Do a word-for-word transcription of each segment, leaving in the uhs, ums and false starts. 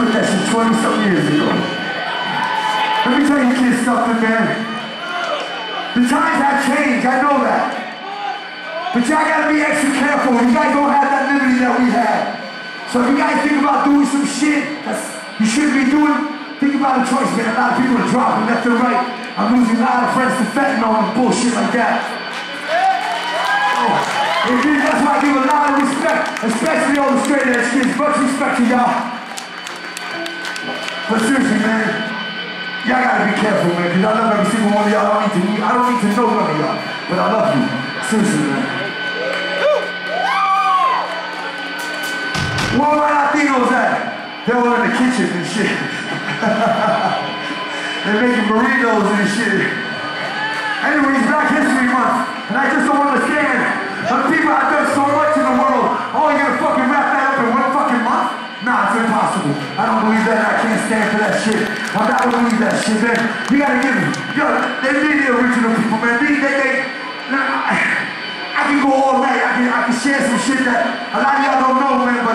quit that shit twenty some years ago. Let me tell you kids something, man. The times have changed, I know that. But y'all gotta be extra careful. You guys don't have that liberty that we had. So if you guys think about doing some shit that's you shouldn't be doing, think about a choice, man. A lot of people are dropping left and right. I'm losing a lot of friends to fentanyl and bullshit like that. Oh, and that's why I give a lot of respect, especially all the straight edge kids. Much respect to y'all. But seriously, man, y'all gotta be careful, man, because I love every single one of y'all. I don't need to, I don't need to know none of y'all, but I love you. Seriously, man. Where are my Latinos at? They're all in the kitchen and shit. They're making burritos and shit. Anyways, Black History Month, and I just don't understand. The people have done so much in the world. Oh, you're gonna fucking wrap that up in one fucking month? Nah, it's impossible. I don't believe that. I can't stand for that shit. I'm not gonna believe that shit, man. You gotta give me. Yo, they need the original people, man. They, they, they. I, I can go all night. I can, I can share some shit that a lot of y'all don't know, man, but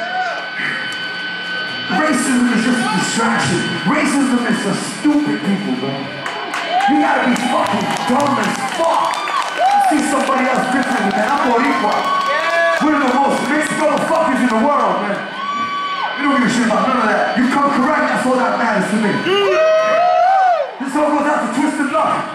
racism is just a distraction. Racism is for stupid people, bro. You gotta be fucking dumb as fuck to see somebody else differently, man. I'm Boricua. We're the most mixed motherfuckers in the world, man. We don't give a shit about none of that. You come correct, that's all that matters to me. This all goes out to Twisted Love.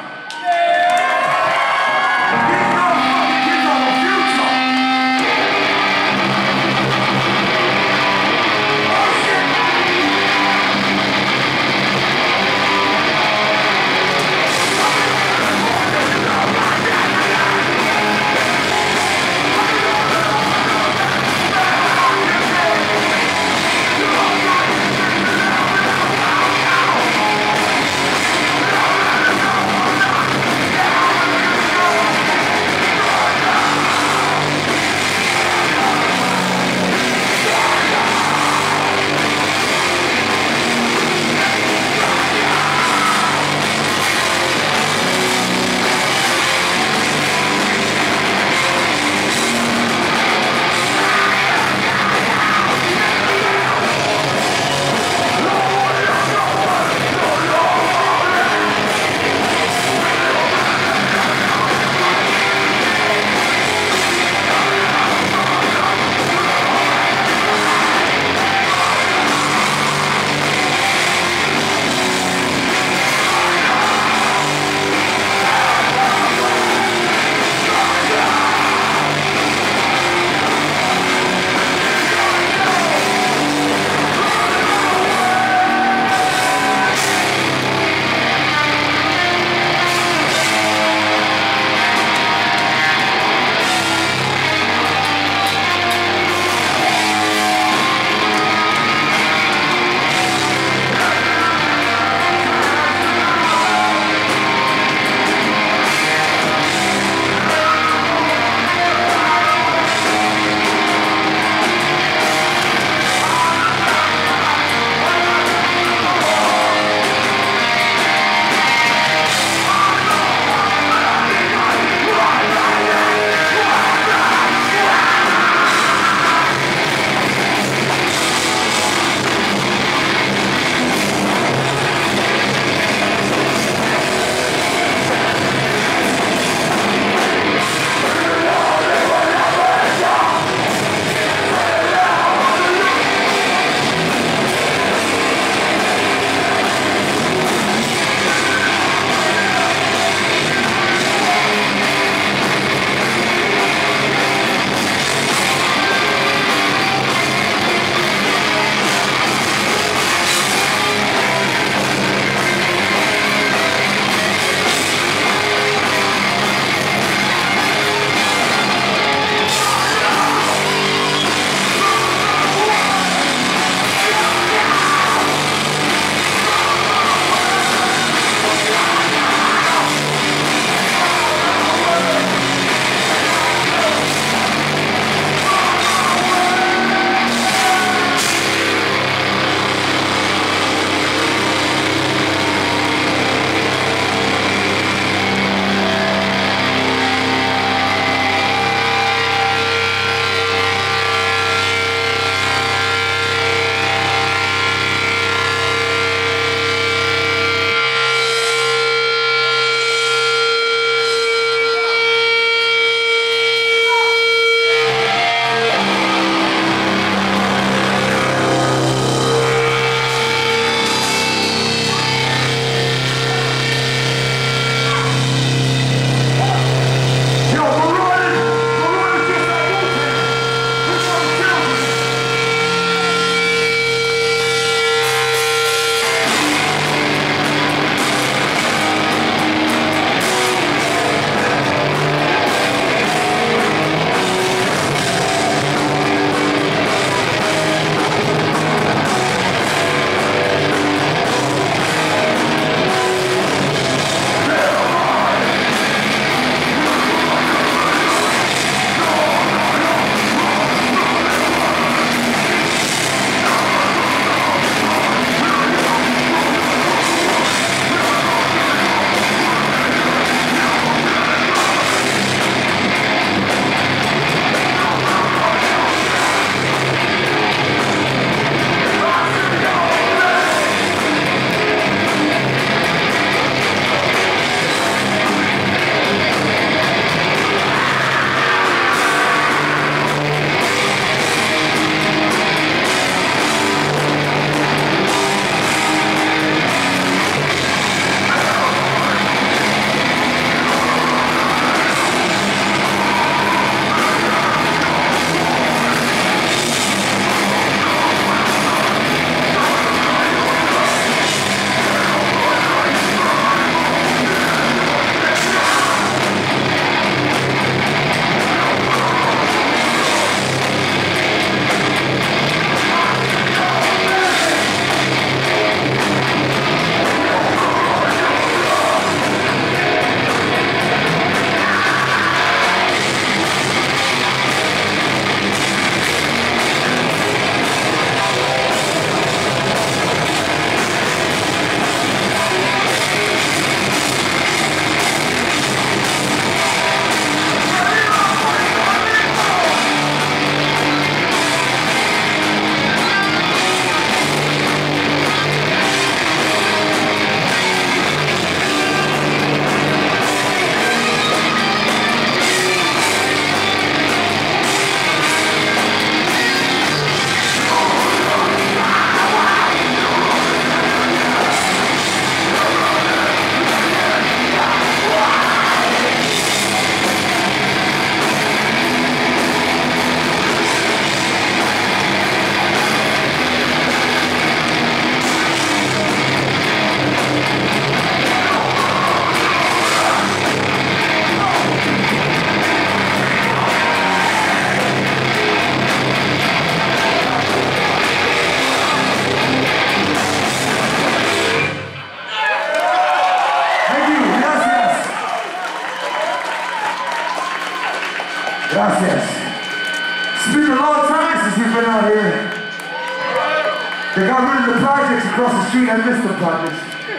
Gracias. It's been a long time since we've been out here. They got rid of the projects across the street. I miss the projects.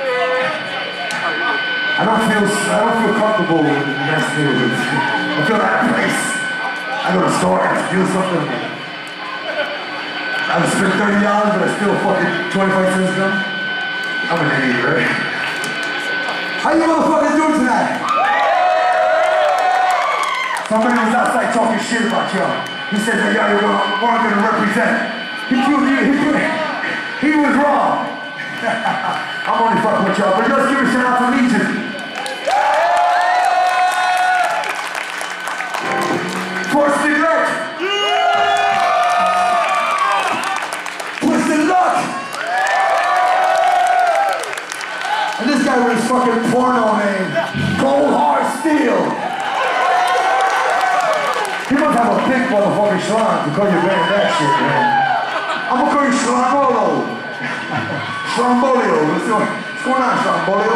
I don't feel, I don't feel comfortable with the next neighborhoods. I feel out of place. I go to the store, I have to feel something. I've spent thirty dollars, but I still fucking twenty-five cents gum. I'm an idiot, right? How you motherfuckers doing tonight? Somebody was outside talking shit about y'all. He said that y'all weren't gonna represent. He proved you, he, he was wrong. I'm only fucking with y'all, but let's give a shout out to Legion. Force neglect. Twisted luck. And this guy with his fucking porno name, Cold Hard Steel. You must have a big motherfucking shrine to call you band that shit, man. I'm gonna call you Shrambolo. Shrambolio. What's going on, Shrambolio?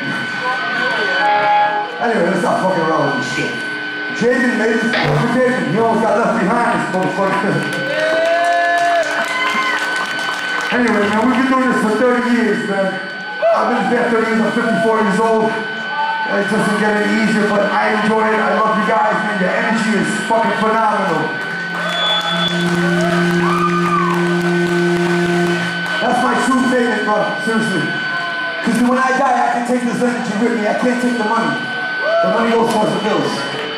Anyway, let's stop fucking around with this shit. Jaden, ladies, look at Jaden. He almost got left behind, this motherfucker. Anyway, man, we've been doing this for thirty years, man. I've been there thirty years, I'm fifty-four years old. It doesn't get any easier, but I enjoy it. I love you guys, man. Your energy is fucking phenomenal. That's my true favorite, bro. Seriously. Because when I die, I can take this energy with me. I can't take the money. The money goes towards the bills.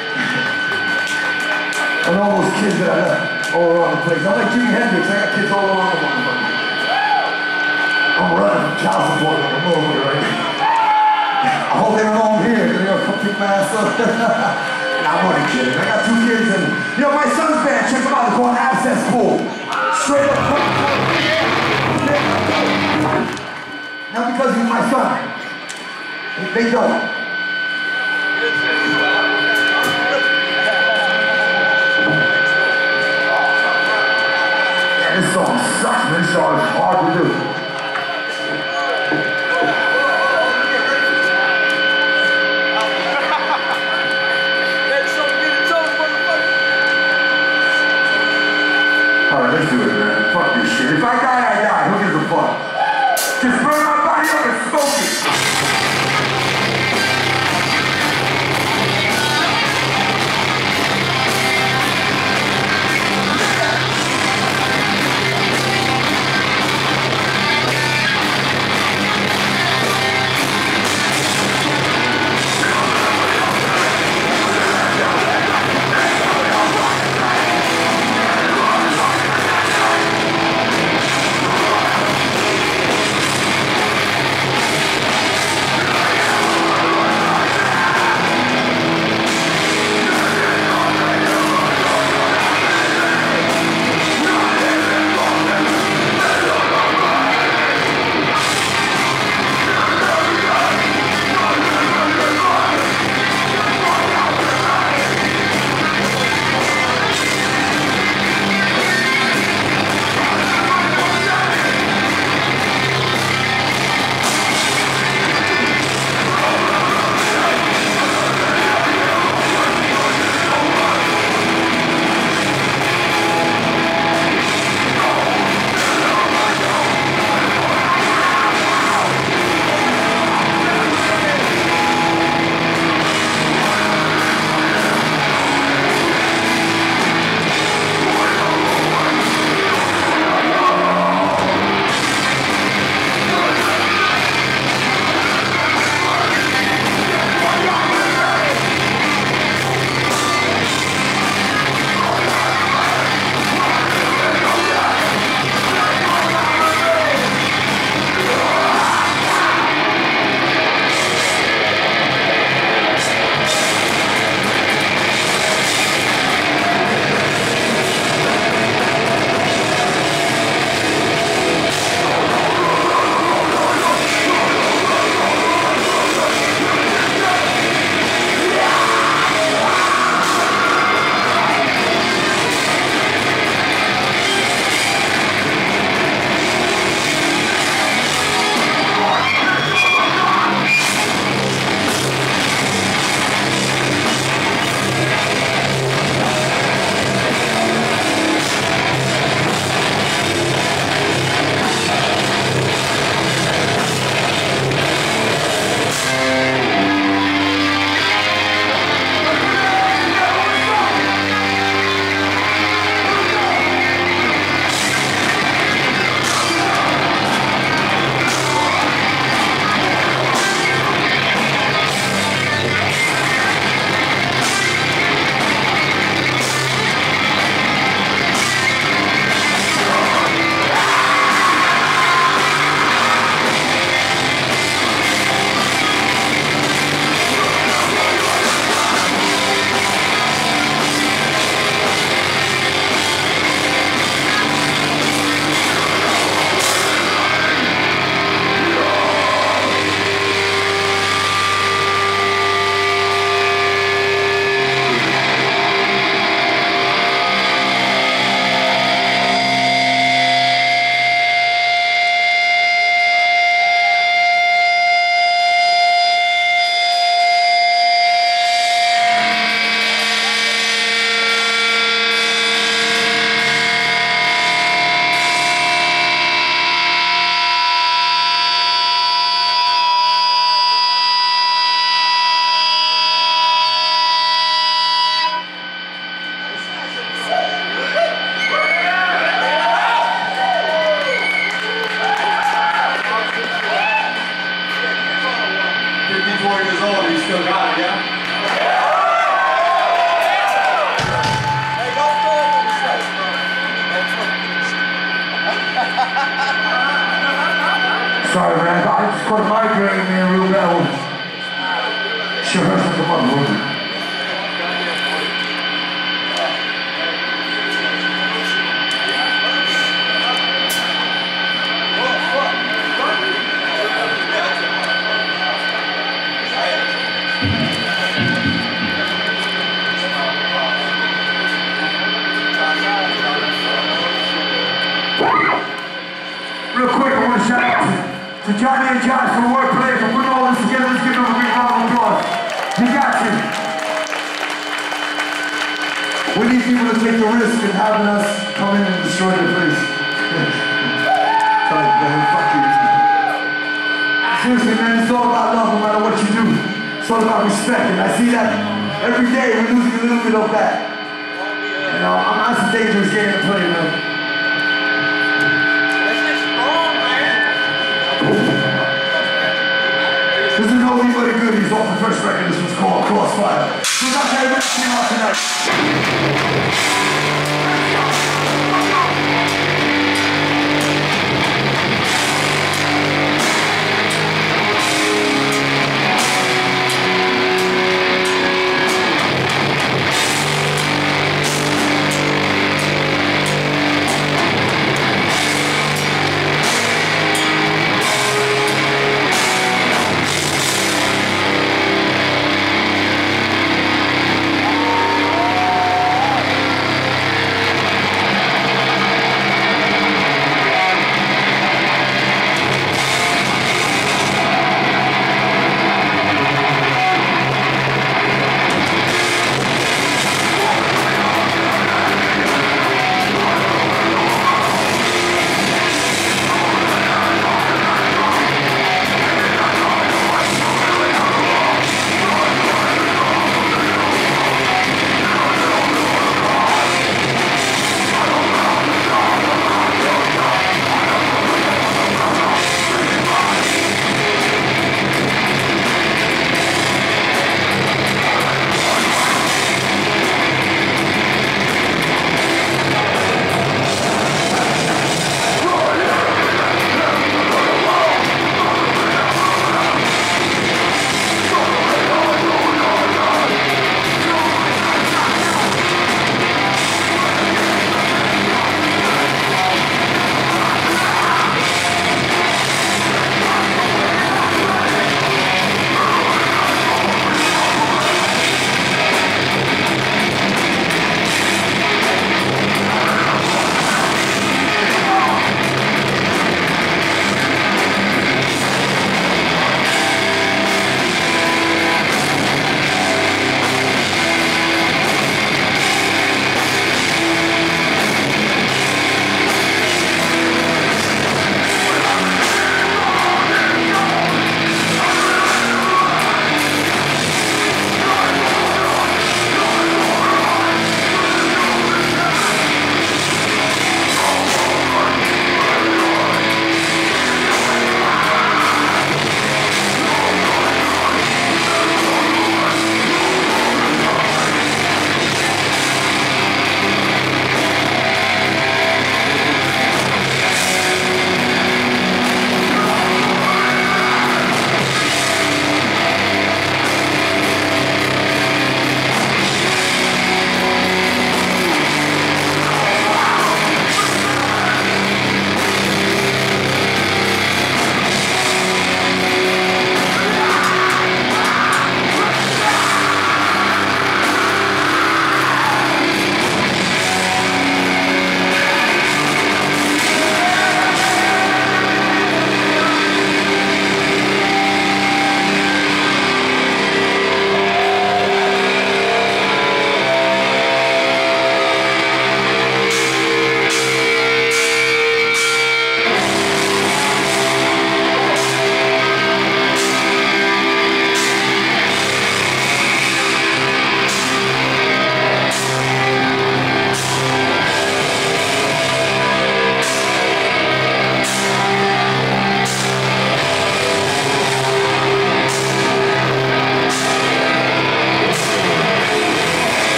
And all those kids that I left all around the place. I'm like Jimi Hendrix. I got kids all around the motherfucker. I'm running from child support like a motherfucker right now. I hope they don't know I'm here, because they're gonna come pick my ass up. Nah, I'm only kidding. I got two kids and, you know, my son's band, check them out, they're called Abscess Pool. Straight up. Not because he's my son. They don't. Yeah, this song sucks, man. This song is hard to do. Alright, let's do it, man. Fuck this shit. If I die, I die. Who gives a fuck? Just burn my body up and smoke it. twenty-four years old and you still got it, yeah? Hey, don't throw up on the stage, bro. Sorry, man. I just got a migraine, man, real bad. She hurts like a motherfucker. Real quick, I want to shout out to, to Johnny and Josh from Workplace for putting all this together. Let's give them a big round of applause. You got you. We need people to take the risk in having us come in and destroy the place. Like, man, fuck you. Seriously, man, it's all about love no matter what you do. It's all about respect, and I see that every day we're losing a little bit of that. You know, I'm, that's a dangerous game to play, man. This is no anybody good. He's off the first record. This was called Crossfire. So that's how everybody came out tonight.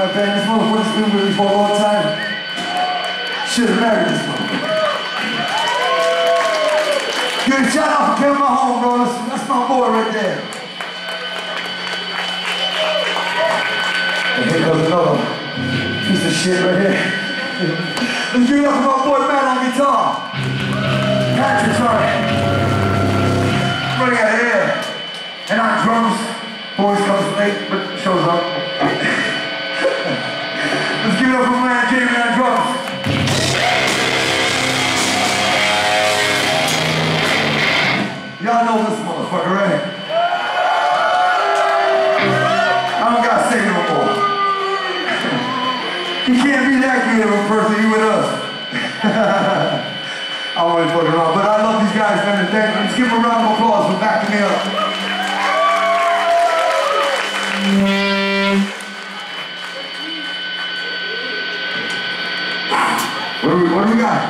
know what I'm saying? This motherfucker's been with me for a long time. Should have married this motherfucker. Give a shout out for Kevin Mahone, bro. That's, that's my boy right there. And here goes another piece of shit right here. Let's give it up for my boy Matt on guitar. Patrick, sorry. Running out of air. And on drums, boys comes late, but shows up. Let's give it up for my man Jamie on drums. Y'all know this motherfucker, right? I don't gotta say no more. You can't be that good of a person, you with us. I'm only fucking around, but I love these guys, man, and thank them. Let's give them a round of applause for backing me up. What do we, what do we got?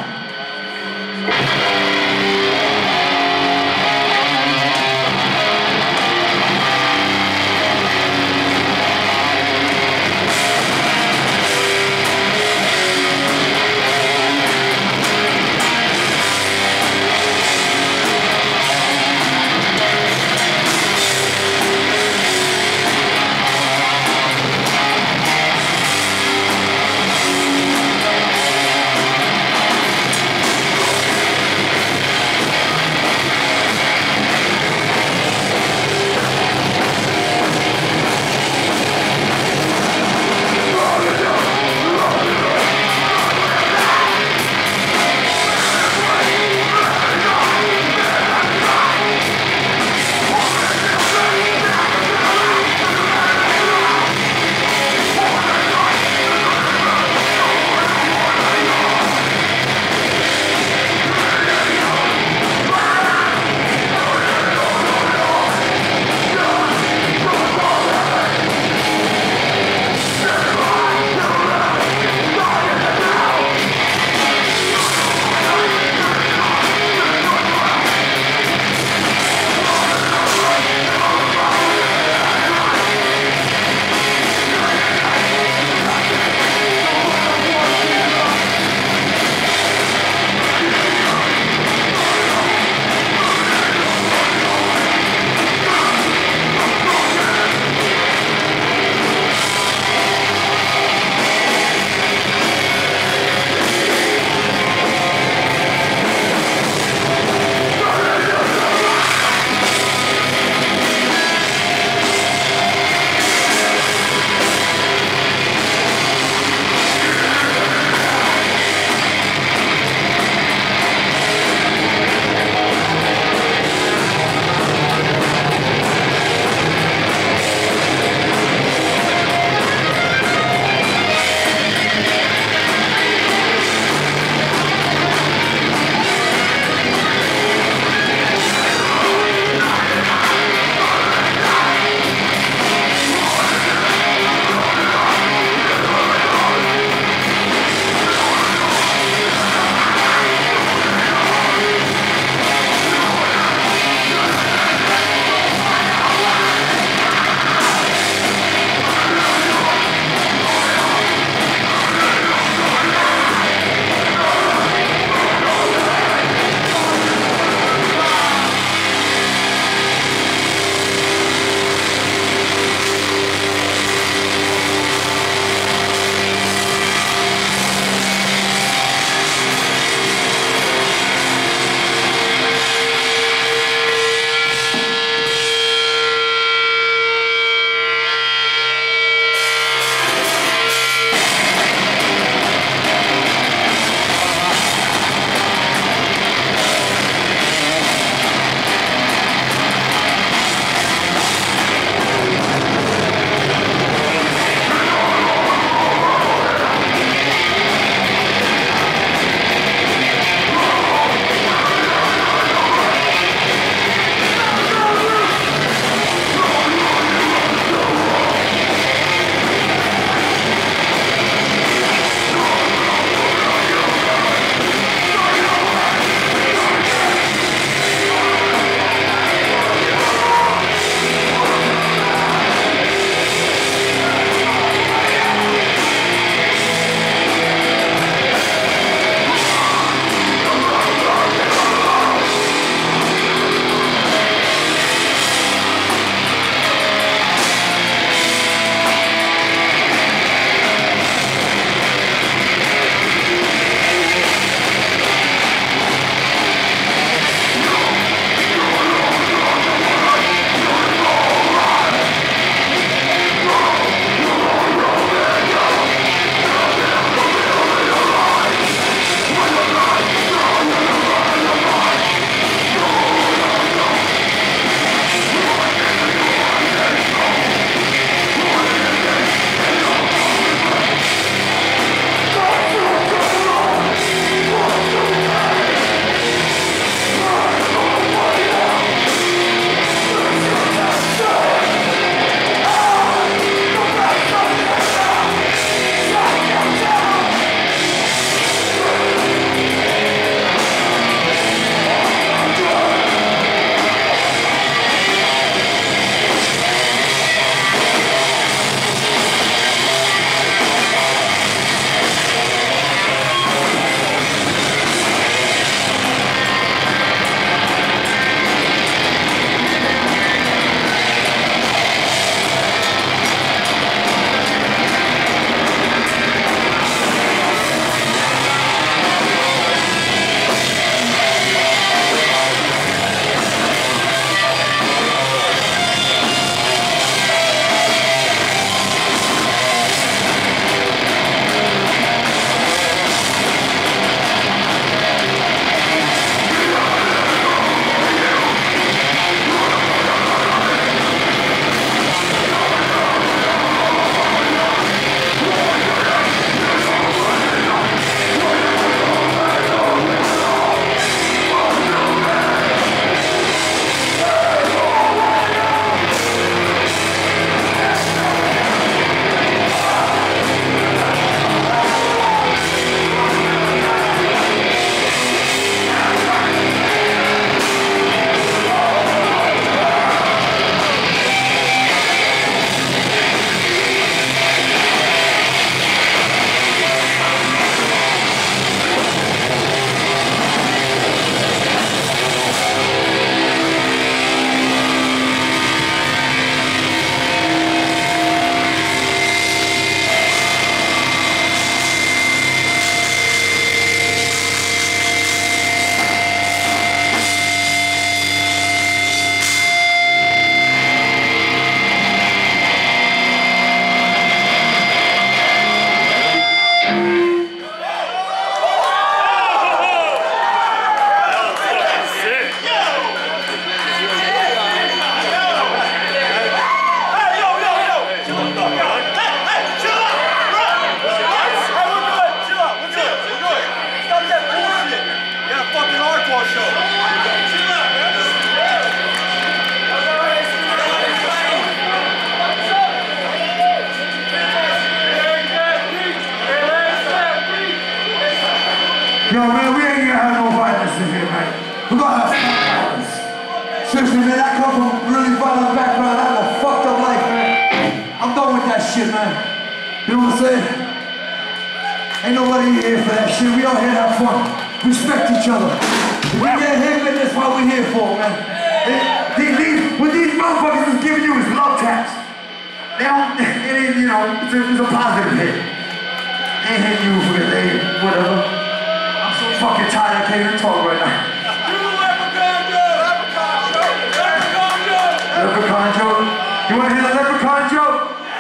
Yo, man, we ain't gonna have no violence in here, man. We're gonna have some violence. Seriously, man, I come from a really violent background. I have a fucked up life, man. I'm done with that shit, man. You know what I'm saying? Ain't nobody here for that shit. We all here to have fun. Respect each other. If you get hit, man, that's what we're here for, man. These, these, what these motherfuckers is giving you is love taps. They don't, it ain't, you know, it's a, it's a positive hit. They ain't hitting you for the day, whatever. I'm so fucking tired, I can't even talk right now. Do the leprechaun joke! Leprechaun joke! Leprechaun joke! Leprechaun joke? You wanna hear the leprechaun joke?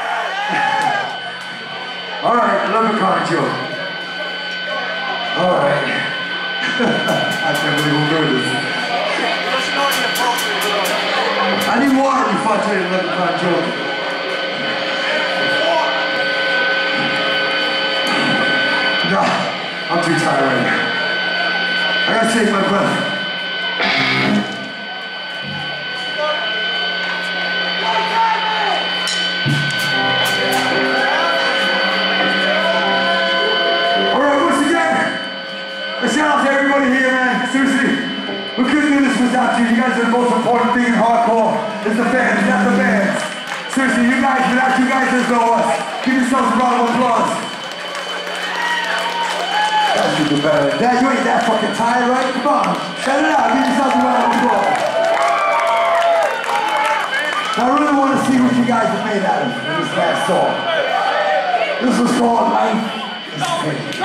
Alright, leprechaun joke. Alright. I can't believe we're doing this. I need water before I tell you the leprechaun joke. No, I'm too tired right now. I gotta save my breath. Alright, once again, a shout out to everybody here, man. Seriously, we couldn't do this without you. You guys are the most important thing in hardcore. It's the fans, not the bands. Seriously, you guys, without you guys, there's no us. Give yourselves a round of applause. That's super bad. Dad, you ain't that fucking tired, right? Come on, shut it out. Give yourself a round of applause. I really want to see what you guys have made out of this last song. This was called Life is Pain.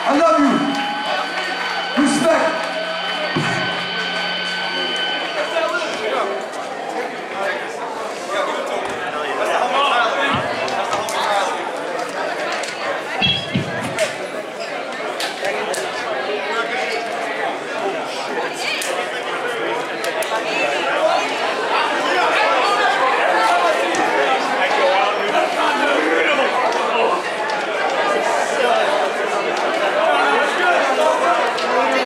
I love you.